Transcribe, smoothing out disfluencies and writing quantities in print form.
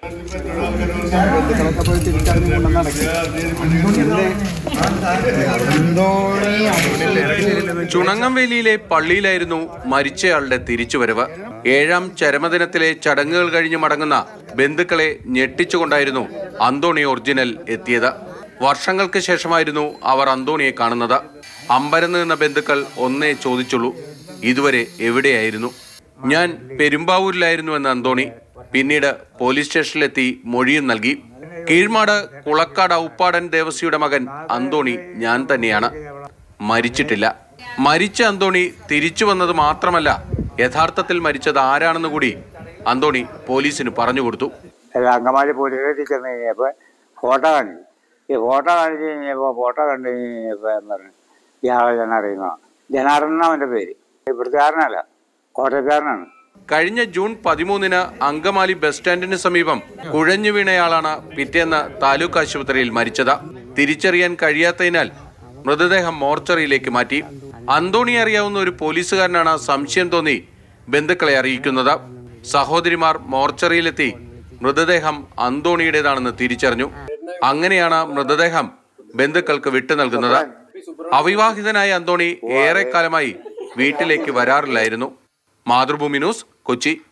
ചുണങ്ങംവേലിയിലെ പള്ളിയിലായിരുന്നു മരിച്ചയാളുടെ തിരിച്ചുവരവ്. 7ാം ചരമദിനത്തിലെ ചടങ്ങുകൾ കഴിഞ്ഞ് മടങ്ങുന്ന ബന്ധുക്കളെ ഞെട്ടിച്ചുകൊണ്ടായിരുന്നു അന്തോണി ഒറിജിനൽ എത്തിയത്. വർഷങ്ങൾക്ക് ശേഷമായിരുന്നു അവർ അന്തോണിയെ കാണുന്നത്. അമ്പരന്ന് നിന്ന ബന്ധുക്കൾ ഒന്നേ ചോദിച്ചുള്ളൂ, ഇതുവരെ എവിടെയായിരുന്നു? ഞാൻ പെരുമ്പാവൂരിലായിരുന്നുവെന്ന് അന്തോണി. പിന്നീട് പോലീസ് സ്റ്റേഷനിലെത്തി മൊഴിയും നൽകി. കീഴ്മാട് കുളക്കാട് ഔപ്പാടൻ ദേവസിയുടെ മകൻ അന്തോണി ഞാൻ തന്നെയാണ്. മരിച്ചിട്ടില്ല. മരിച്ച അന്തോണി തിരിച്ചു വന്നത് മാത്രമല്ല, യഥാർത്ഥത്തിൽ മരിച്ചത് ആരാണെന്ന് കൂടി അന്തോണി പോലീസിന് പറഞ്ഞു കൊടുത്തു. അങ്കമാലി പോലീസ് സ്റ്റേഷനിൽ ചെന്ന് കഴിഞ്ഞപ്പോൾ ഫോട്ടോ കാണിച്ചു. ഈ ഫോട്ടോ കാണിച്ചു കഴിഞ്ഞപ്പോൾ ഫോട്ടോ കണ്ടു കഴിഞ്ഞപ്പോൾ എന്ന് പറഞ്ഞു, ഇയാളെ ഞാൻ അറിയുന്നതാണ്. ജനാർദ്ദൻ അവൻ്റെ പേര്. ഇവിടുത്തുകാരനല്ല, കോട്ടയക്കാരനാണ്. കഴിഞ്ഞ ജൂൺ 13-ന് അങ്കമാലി ബസ് സ്റ്റാൻഡിന് സമീപം കുഴഞ്ഞു വീണയാളാണ് പിറ്റേന്ന് താലൂക്ക് ആശുപത്രിയിൽ മരിച്ചത്. തിരിച്ചറിയാൻ കഴിയാത്തതിനാൽ മൃതദേഹം മോർച്ചറിയിലേക്ക് മാറ്റി. അന്തോണിയെ അറിയാവുന്ന ഒരു പോലീസുകാരനാണ് സംശയം തോന്നി ബന്ധുക്കളെ അറിയിക്കുന്നത്. സഹോദരിമാർ മോർച്ചറിയിലെത്തി മൃതദേഹം അന്തോണിയുടേതാണെന്ന് തിരിച്ചറിഞ്ഞു. അങ്ങനെയാണ് മൃതദേഹം ബന്ധുക്കൾക്ക് വിട്ടു നൽകുന്നത്. അവിവാഹിതനായ അന്തോണി ഏറെക്കാലമായി വീട്ടിലേക്ക് വരാറില്ലായിരുന്നു. മാതൃഭൂമി ന്യൂസ്, കൊച്ചി.